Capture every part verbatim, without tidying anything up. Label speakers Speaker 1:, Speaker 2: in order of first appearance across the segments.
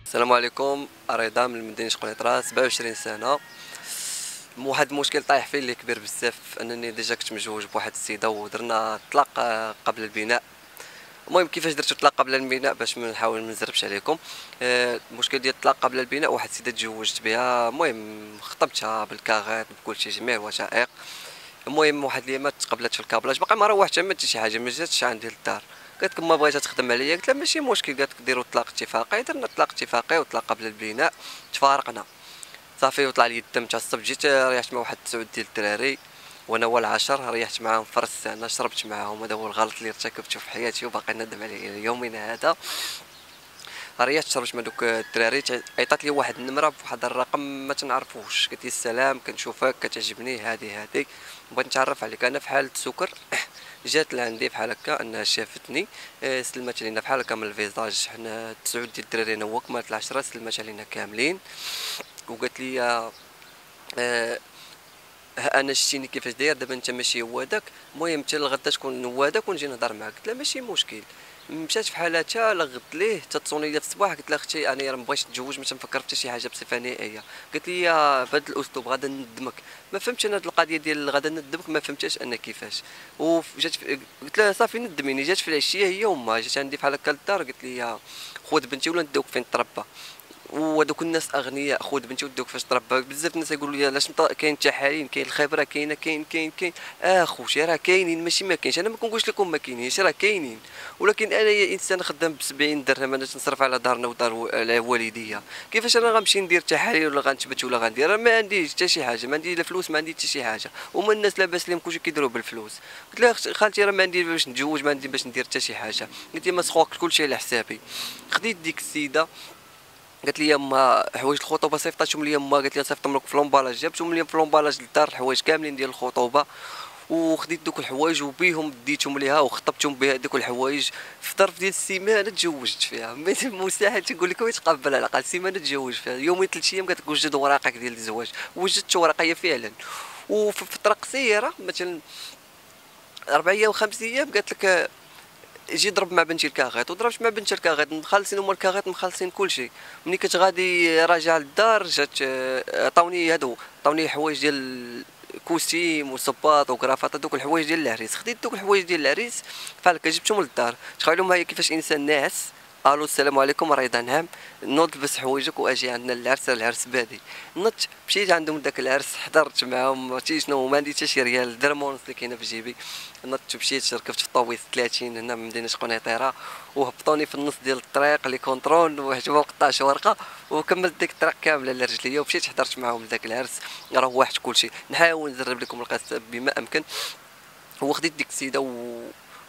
Speaker 1: السلام عليكم. رضا من مدينة قنيطرة، سبعة وعشرين سنة. واحد المشكل طايح فيه اللي كبير بزاف، انني ديجا كنت مجوج بواحد السيده ودرنا الطلاق آه، قبل البناء. المهم كيفاش درت الطلاق قبل البناء باش ما نحاول ما نزربش عليكم. آه، المشكل ديال الطلاق قبل البناء، واحد السيده تزوجت بها، المهم خطبتها بالكاغيط بكلشي جميع الوثائق. المهم واحد اليوم تقبلت في الكابلاج، باقي ما روحتش ما حتى شي حاجه، ما جاتش عندي للدار. قالت لك ما بغيتها تخدم عليا، قلت لها ماشي مشكل، قالت لك ديروا طلاق اتفاقي. درنا طلاق اتفاقي وطلاق قبل البناء، تفارقنا صافي وطلع لي الدم تعصب. جيت ريحت مع واحد تسعود ديال الدراري وانا هو العشر، ريحت معاهم فرس انا شربت معاهم. هذا هو الغلط اللي ارتكبته في حياتي وباقي ندم عليه الى يومنا هذا. ريحت شربت مع دوك الدراري، عيطات لي واحد النمره بواحد الرقم ما تنعرفوش، قالت لي السلام كنشوفك كتعجبني هذه هذه بغيت نتعرف عليك. انا في حاله سكر جات لعندي بحال هكا انها شافتني، آه، سلمت علينا بحال هكا من الفيزاج. حنا تسعود ديال الدراري انا هو كملت العشره، سلمت علينا كاملين وقالت لي آه ها انا شتيني كيفاش داير دابا انت ماشي هو داك، المهم حتى لغدا تكون هو داك ونجي نهضر معاك. قلت لها ماشي مشكل. مشات في حالاتها، لغت ليه تتصوني لي في الصباح، قلت لها اختي انا راه مبغيتش نتزوج، ما تنفكر حتى شي حاجه بصفه نهائيه. قالت لي بهذا الاسلوب غادا ندمك. ما فهمتش انا هاد القضيه ديال غادا ندمك، ما فهمتهاش انا كيفاش. وجات قلت لها صافي ندميني. جات في العشيه هي وما جات عندي بحال هكا للدار، قالت لي خذ بنتي ولا ندوك فين تربى. وهذوك الناس اغنياء، خذ بنتي ودوك فاش تربى. بزاف الناس يقولوا لي علاش كاين التحاليل، كاين الخبره، كاينه كاين كاين كاين اخوتي راه كاينين ماشي ما كاينش. انا ما كنقولش لكم ما كاينينش، راه كاينين. ولكن انا يا انسان خدام ب سبعين درهم انا تنصرف على دارنا ودار على والديا، كيفاش انا غنمشي ندير تحاليل ولا غنتبت ولا غندير؟ ما عنديش حتى شي حاجه، ما عندي لا فلوس ما عندي حتى شي حاجه، وما الناس لاباس لهم كلشي كيديروا بالفلوس. قلت لها خالتي راه ما عندي باش نتزوج، ما عندي باش ندير حتى شي حاجه. قلت لي ما سخوك كلشي على حسابي. خديت ديك السيده قالت لي يما حوايج الخطوبه صيفطاتهم لي يما، قالت لي نصيفطهم لك في لومبالاج، جابتهم لي في لومبالاج للدار الحوايج كاملين ديال الخطوبه. وخديت دوك الحوايج وبيهم ديتهم ليها وخطبتهم بها دوك الحوايج. في ظرف ديال السيمانه تزوجت فيها. مستحيل تقول لك ويتقبل على الاقل سيمانه تزوج فيها، يومين ثلاث ايام قالت لك وجد اوراقك ديال الزواج. وجدت اوراقيه فعلا. وفي فتره قصيره مثلا اربع ايام خمس ايام قالت لك جي ضرب مع بنتي الكاغيط. وضربت مع بنتي الكاغيط، مخلصين هما الكاغيط مخلصين كلشي. ملي كنت غادي راجع للدار جات آه، عطاوني هادو، عطاوني حوايج ديال كوستيم وصباط وكرافات، دوك الحوايج ديال العريس. خديت دوك الحوايج ديال العريس بحال هكا جبتهم للدار. تخيلوا لهم هي كيفاش انسان ناعس. الو السلام عليكم رضا، نعم نوض لبس حوايجك واجي عندنا العرس، العرس بادي. نضت مشيت عندهم داك العرس، حضرت معاهم عرفتي شنو، ما عندي حتى شي ريال، درمونس اللي كاينه في جيبي. نضت مشيت ركبت في طوبيس ثلاثين هنا من مدينه قنيطره، وهبطوني في النص ديال الطريق لي كونترول وحجبوا قطاش ورقه، وكملت ديك الطريق كامله لرجليا ومشيت حضرت معاهم لذاك العرس. روحت كلشي. نحاول نزرب لكم القصه بما امكن. وخديت ديك السيده و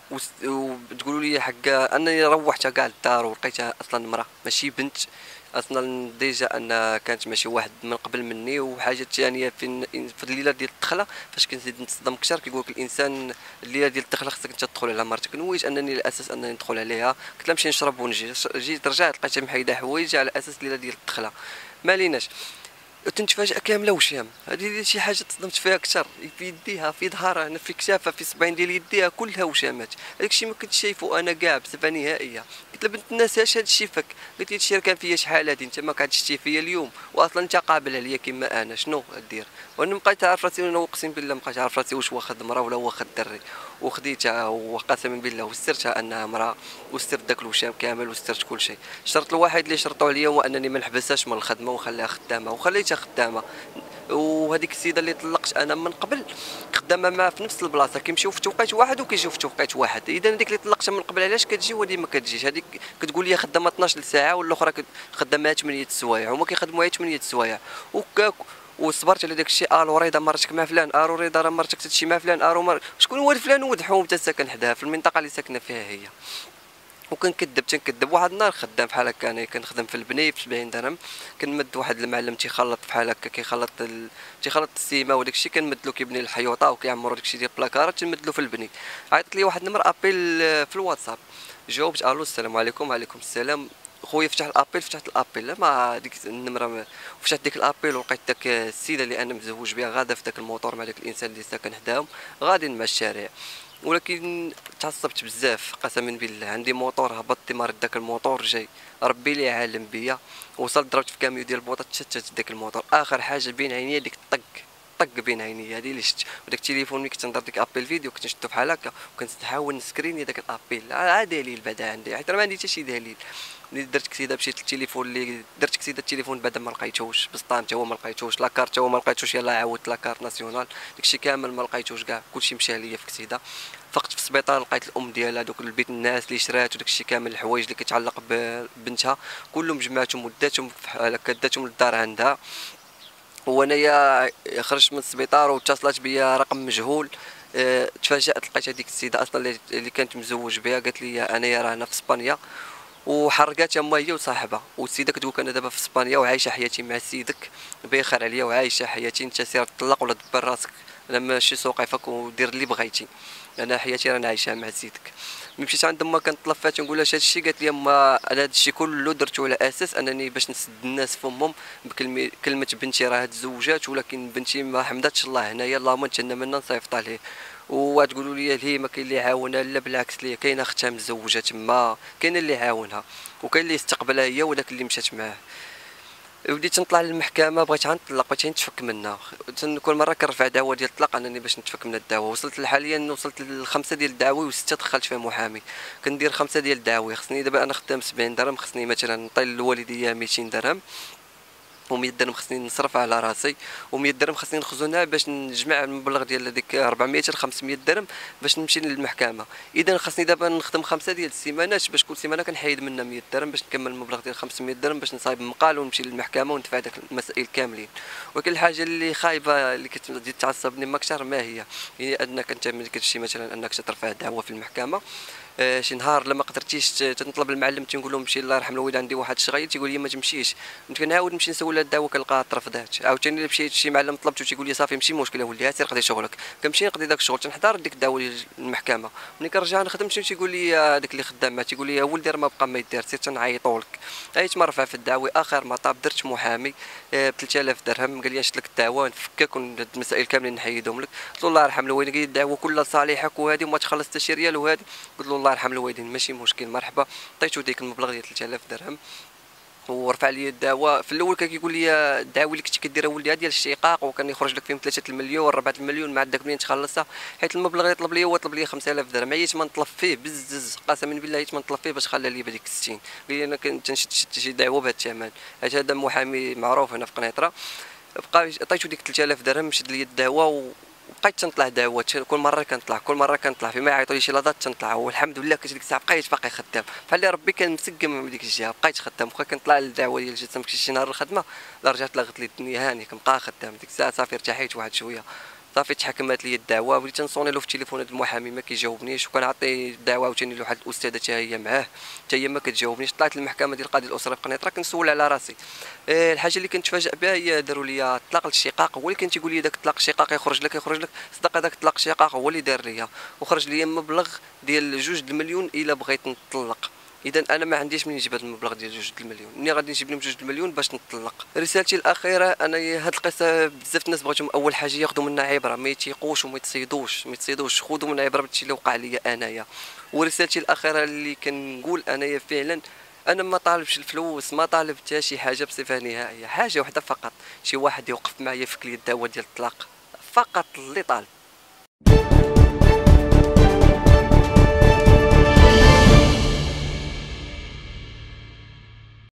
Speaker 1: وتقولوا لي حقا انني روحتها كاع للدار ولقيتها اصلا مراه ماشي بنت اصلا. ديجا ان كانت ماشي واحد من قبل مني. وحاجه ثانيه في في الليله ديال الدخله فاش كنزيد نتصدم كثر، كيقول لك الانسان الليله ديال الدخله خصك انت تدخل على مرتك. نويت انني الاساس انني ندخل عليها، قلت لها نمشي نشرب ونجي. جيت رجعت لقيتها محيده حوايج على اساس الليله ديال الدخله. ما ليناش تنتفاجأ كامله وشام. هذه شي حاجه تصدمت فيها اكثر، في يديها في ظهرها هنا في كتافها في صبعين ديال يديها كلها وشامات. هذاك الشيء ما كنتش شايفه انا كاع بصفه نهائيه. قلت لها بنت الناس اش هذا الشيء فك؟ قلت لي الشيء كان فيا شحال هذه، انت ما قعدتش شتي فيا اليوم واصلا انت قابل عليا كما انا، شنو غدير؟ وانا بقيت عارف راسي، انا اقسم بالله ما بقيت عارف راسي واش واخد مراه ولا واخد دري. وخديتها وقسما بالله وسترتها انها مراه، وسترت داك الوشام كامل وسترت كل شيء. الشرط الوحيد اللي شرطوا عليا هو انني ما نحبسهاش من الخدمه ونخليها خدامه، وخليتها خدامه. وهذيك السيده اللي طلقت انا من قبل خدامه معاه في نفس البلاصه، كيمشيو في توقيت واحد وكيجيو في توقيت واحد. اذا هذيك اللي طلقتها من قبل علاش كتجي وهذه ما كتجيش؟ هذيك كتقول لي خدامه اثناش ساعه والاخرى خدامه ثمانية سوايع، هما كيخدموها ثمانية سوايع. وكاك وصبرت على داك الشيء. الو رضا مرتك مع فلان، الو رضا راه مرتك تمشي مع فلان، الو مر... شكون هو فلان؟ ودحوم حتى ساكن حداها في المنطقه اللي ساكنه فيها هي. وكنكذب تنكذب. واحد النهار خدام بحال هكا، انا كنخدم في البني في سبعين درهم، كنمد واحد المعلم تيخلط بحال هكا، كيخلط ال... تيخلط السيما وداك الشيء، كنمد له كيبني الحيوطه وكيعمرو داك الشيء ديال البلاكارات، تنمد له في البني. عيطت لي واحد النمر ابيل في الواتساب، جاوبت الو السلام عليكم. وعليكم السلام. خويا فتح الابيل، فتحت الابيل لا ما ديك النمره ما... فتحت ديك الابيل ولقيت داك السيده اللي انا مزوج بها غاده في داك الموطور مع داك الانسان اللي ساكن حداهم غادي مع الشارع. ولكن تعصبت بزاف قسما بالله. عندي موطور هبطت مريض داك الموطور جاي ربي لي عالم بيا. وصلت ضربت في كاميو ديال البوطه تشتت داك الموطور. اخر حاجه بين عينيا ديك الطق طق بين عينيا هذه اللي شفت. وداك التليفون ملي كنت نضرب ديك ابل فيديو كنت نشدو بحال هكا وكنت نحاول نسكريني داك الابيل. عا دليل بعدا عندي حيت راه ما عندي حتى شي دليل. ملي درت كسيده مشيت للتليفون اللي درت كسيده التليفون بعدا ما لقيتوش بسطام حتى هو ما لقيتوش لاكارت حتى هو ما لقيتوش. يلاه عاودت لاكارت ناسيونال داكشي كامل ما لقيتوش كاع كلشي مشى ليا في كسيده. فقت في السبيطار لقيت الام ديالها دوك البيت الناس اللي شرات وداكشي كامل الحوايج اللي كيتعلق ببنتها كلهم جمعتهم وداتهم بحال هكا داتهم للدار عندها. وانايا خرجت من السبيطار واتصلت بيا رقم مجهول. اه تفاجات لقيت هذيك السيده اصلا اللي كانت مزوج بها قالت لي انايا راه هنا في اسبانيا وحرقات اما هي وصاحبها. والسيده كتقول انا دابا في اسبانيا وعايشه حياتي مع سيدك بخير عليا وعايشه حياتي انت سير طلق ولا دبر راسك انا ماشي سوقفك ودير اللي بغيتي انا حياتي رانا عايشها مع سيدك. ملي مشيت عند ما كنت طلفات نقول لها هذا الشيء قالت لي اما انا هذا الشيء كله درته على اساس انني باش نسد الناس فمهم بكلمه كلمه بنتي راه تزوجات ولكن بنتي ما حمدتش الله هنايا اللهم نتهنى منا نصيفط عليه. وتقولوا لي ليه ما كاين اللي يعاونها لا بالعكس ليه كاينه اختها مزوجه تما كاين اللي يعاونها وكاين اللي يستقبلها هي وداك اللي مشات معاه. بديت نطلع للمحكمه بغيت غنطلق بغيت نتفك منها كل مره كنرفع دعوه ديال الطلاق انني باش نتفك من الدعوه. وصلت حاليا وصلت لخمسه ديال الدعاوي وسته دخلت فيها محامي كندير خمسه ديال الدعاوي. خصني دابا انا خدام سبعين درهم خصني مثلا نطيل للوالديه ميتين درهم و100 درهم خصني نصرف على راسي و100 درهم خصني نخزنها باش نجمع المبلغ ديال ديك أربعمية ل خمسمية درهم باش نمشي للمحكمه. اذا خصني دابا نخدم خمسه ديال السيمانات باش كل سيمانه كنحيد منها مية درهم باش نكمل المبلغ ديال خمسمية درهم باش نصايب مقال ونمشي للمحكمه وندفع داك المسائل كاملين. ولكن الحاجه اللي خايبه اللي كتزيد تعصبني ما اكثر ما هي هي انك انت ملي كتمشي مثلا انك ترفع دعوه في المحكمه آه شي نهار لما قدرتيش تنطلب المعلم تنقول له مشي الله يرحم الوالد عندي واحد الشغيل تيقول لي ما تمشيش كنعاود نمشي نسول الدعوه كنلقاها ترفضات. عاوتاني الا مشيت شي معلم طلبته تيقول لي صافي ماشي مشكل اولدي سير قضي شغلك كنمشي نقضي داك الشغل تنحضر ديك الدعوه للمحكمه. ملي كنرجع نخدم شي تيقول لي داك اللي خدام معاه تيقول لي ولدي راه ما بقى ما يدير سير تنعيطوا لك. عيط مرفع في الدعوه اخر مطاب درت محامي ب ثلاثة آلاف درهم قال لي نشد لك الدعوه نفكك وهاد المسائل كاملين نحيدهم لك. قلت له الله يرحم الوالدين قال لي الدعوه كلها صالحك وهذه وما تخلص حتى شي ريال وهذه. قلت له الله يرحم الوالدين ماشي مشكل مرحبا. عطيتو ديك المبلغ ديال ثلاثة آلاف درهم ورفع لي الدعوه. في الاول كان كيقول لي الدعوه اللي كنتي كديرها ولدي ديال الشقاق وكان يخرج لك فيهم ثلاثة المليون أربعة المليون مع داك منين تخلصها حيت المبلغ اللي طلب لي هو طلب لي خمسة آلاف درهم. عييت ما نطلب فيه بزز قسما بالله عييت ما نطلب فيه باش خلى لي بديك ستين. قال لي انا كنت نشد شي دعوه بهذا الثمن حيت هذا محامي معروف هنا في قنيطره. بقى عطيتو ديك ثلاثة آلاف درهم شد لي الدعوه وبقيت تنطلع دعوات كل مره كنطلع كل مره كنطلع فيما يعيطوا لي شي لاضات تنطلع. والحمد لله كنت ديك الساعه بقيت باقي خدام بحال ربي كان مسقم من ديك الجهه بقيت خدام واخا كنطلع للدعوه ديال جيت نمشي شي نهار الخدمه لا رجعت لغت لي الدنيا هاني كنبقى خدام. ديك الساعه صافي ارتحيت واحد شويه صافي تحكمات لي الدعوه. بديت نصوني له في التليفون هذا المحامي ما كيجاوبنيش وكنعطي الدعوه عاوتاني لواحد الاستاذه حتى هي معاه حتى هي ما كتجاوبنيش. طلعت للمحكمه ديال القاضي الاسره في قنيطره كنسول على راسي. أه الحاجه اللي كنت تفاجئ بها هي داروا لي طلاق الشقاق هو اللي كان تيقول لي داك الطلاق الشقاق يخرج لك يخرج لك صدق هذاك الطلاق الشقاق هو اللي دار ليا وخرج لي مبلغ ديال جوج المليون الا بغيت نطلق. اذا انا ما عنديش منين نجيب هذا المبلغ ديال جوج المليون منين غادي نجيب لهم جوج المليون باش نطلق. رسالتي الاخيره انا هاد القصه بزاف الناس بغيتهم اول حاجه ياخذوا منها عبره ما يتيقوش وما يتصيدوش ما يتصيدوش خذوا من عبره بالشيء اللي وقع لي انايا. ورسالتي الاخيره اللي كنقول انايا فعلا انا ما طالبش الفلوس ما طالب حتى شي حاجه بصفه نهائيه حاجه واحده فقط شي واحد يوقف معايا في كلي الدعوه ديال الطلاق فقط اللي طالب.